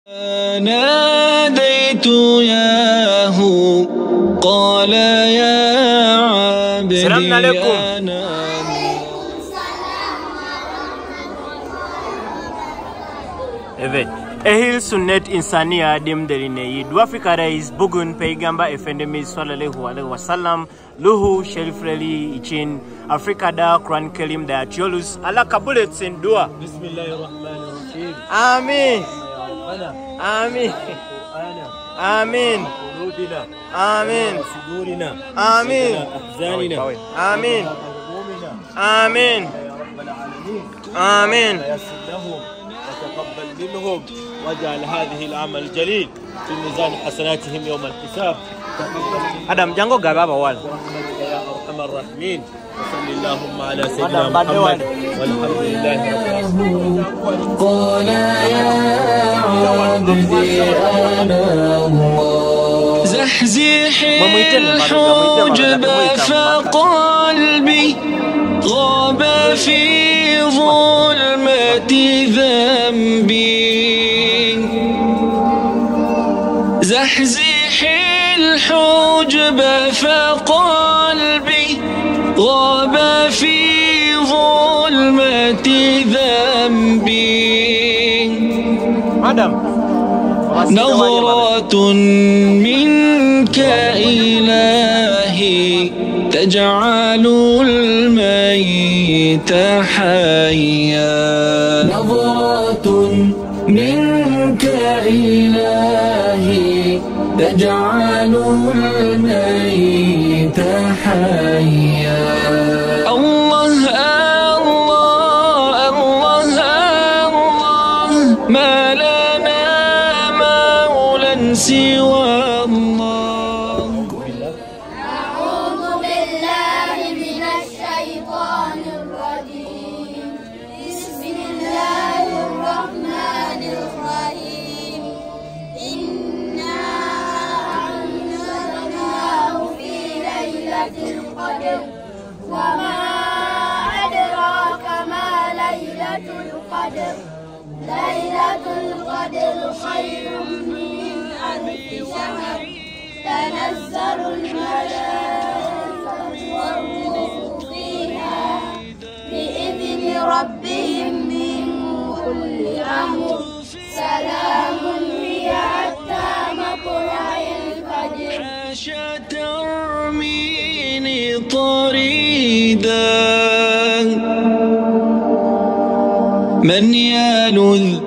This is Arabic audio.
ناديت ياه قال يا عبدي السلام عليكم. Evet. Ehil sünnet insaniya demderineyi duafika reis bugün Peygamber Efendimiz sallallahu aleyhi ve sellem luhu şerifleri için Afrika'da Kur'an-ı Kerim'de açıyoruz. Allah kabul etsin dua. Bismillahirrahmanirrahim. Amin. Amin. Amin. Amin. Amin. Amin. Amin. Amin. تقبل منهم واجعل هذه العمل الجليل في ميزان حسناتهم يوم الحساب. Adam jango gak apa wal. يا ارحم الراحمين وصل اللهم على سيدنا محمد والحمد لله رب العالمين. قال يا عبدي أنا الله زحزح الحجب فقلبي غاب في ظلمة ذنبي زحزح الحجب فقلبي غاب في ظلمة ذنبي نظرة منك إلهي تجعل الميت حيا نظرة منك إلهي تجعل الميت حيا الله الله الله الله ما لنا مولى سوى وما أدراك ما ليلة القدر ليلة القدر خير من ألف شهر تنزل الملائكة والروح فيها بإذن ربهم من كل أمر سلام هي حتى مطلع الفجر ترميني طريدا من يلذ